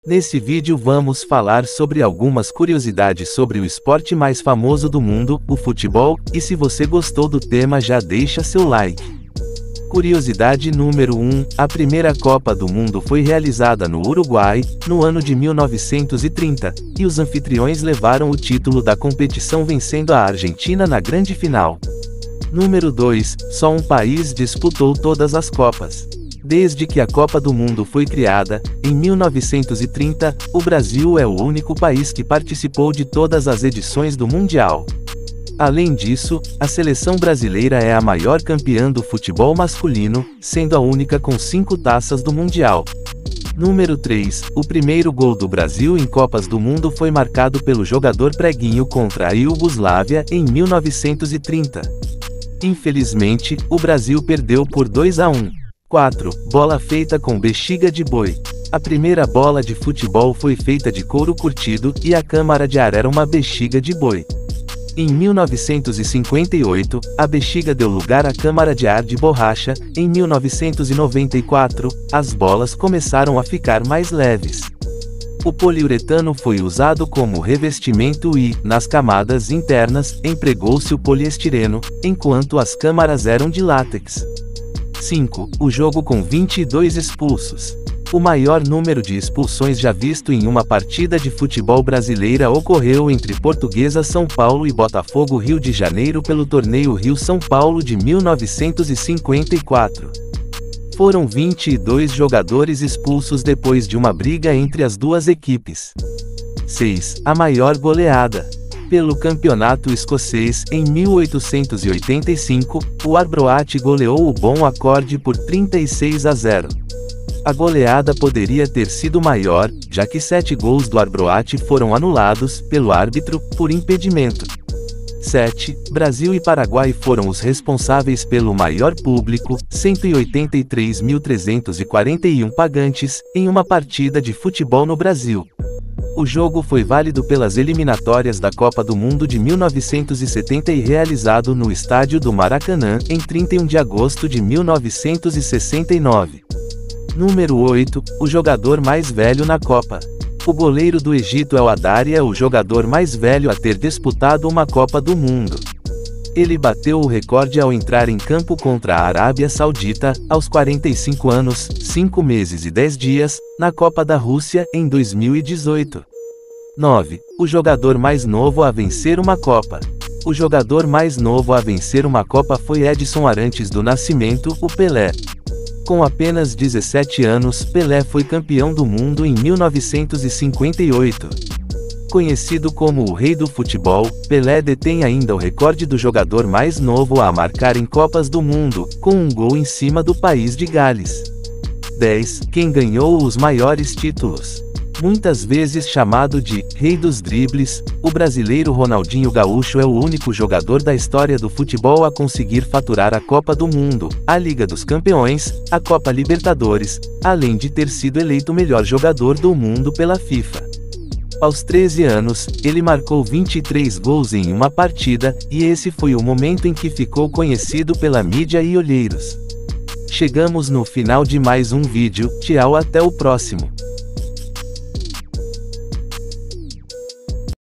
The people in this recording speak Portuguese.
Nesse vídeo vamos falar sobre algumas curiosidades sobre o esporte mais famoso do mundo, o futebol, e se você gostou do tema já deixa seu like. Curiosidade número 1, a primeira Copa do Mundo foi realizada no Uruguai, no ano de 1930, e os anfitriões levaram o título da competição vencendo a Argentina na grande final. Número 2, só um país disputou todas as Copas. Desde que a Copa do Mundo foi criada, em 1930, o Brasil é o único país que participou de todas as edições do Mundial. Além disso, a seleção brasileira é a maior campeã do futebol masculino, sendo a única com 5 taças do Mundial. Número 3, o primeiro gol do Brasil em Copas do Mundo foi marcado pelo jogador Preguinho contra a Iugoslávia em 1930. Infelizmente, o Brasil perdeu por 2-1. 4. Bola feita com bexiga de boi. A primeira bola de futebol foi feita de couro curtido, e a câmara de ar era uma bexiga de boi. Em 1958, a bexiga deu lugar à câmara de ar de borracha. Em 1994, as bolas começaram a ficar mais leves. O poliuretano foi usado como revestimento e, nas camadas internas, empregou-se o poliestireno, enquanto as câmaras eram de látex. 5. O jogo com 22 expulsos. O maior número de expulsões já visto em uma partida de futebol brasileira ocorreu entre Portuguesa São Paulo e Botafogo Rio de Janeiro pelo torneio Rio-São Paulo de 1954. Foram 22 jogadores expulsos depois de uma briga entre as duas equipes. 6. A maior goleada. Pelo campeonato escocês, em 1885, o Arbroath goleou o Bon Accord por 36-0. A goleada poderia ter sido maior, já que 7 gols do Arbroath foram anulados, pelo árbitro, por impedimento. 7. Brasil e Paraguai foram os responsáveis pelo maior público, 183.341 pagantes, em uma partida de futebol no Brasil. O jogo foi válido pelas eliminatórias da Copa do Mundo de 1970 e realizado no estádio do Maracanã, em 31 de agosto de 1969. Número 8, o jogador mais velho na Copa. O goleiro do Egito El Hadary é o jogador mais velho a ter disputado uma Copa do Mundo. Ele bateu o recorde ao entrar em campo contra a Arábia Saudita, aos 45 anos, 5 meses e 10 dias, na Copa da Rússia, em 2018. 9. O jogador mais novo a vencer uma Copa. O jogador mais novo a vencer uma Copa foi Edson Arantes do Nascimento, o Pelé. Com apenas 17 anos, Pelé foi campeão do mundo em 1958. Conhecido como o rei do futebol, Pelé detém ainda o recorde do jogador mais novo a marcar em Copas do Mundo, com um gol em cima do país de Gales. 10. Quem ganhou os maiores títulos? Muitas vezes chamado de Rei dos Dribles, o brasileiro Ronaldinho Gaúcho é o único jogador da história do futebol a conseguir faturar a Copa do Mundo, a Liga dos Campeões, a Copa Libertadores, além de ter sido eleito o melhor jogador do mundo pela FIFA. Aos 13 anos, ele marcou 23 gols em uma partida, e esse foi o momento em que ficou conhecido pela mídia e olheiros. Chegamos no final de mais um vídeo, tchau, até o próximo.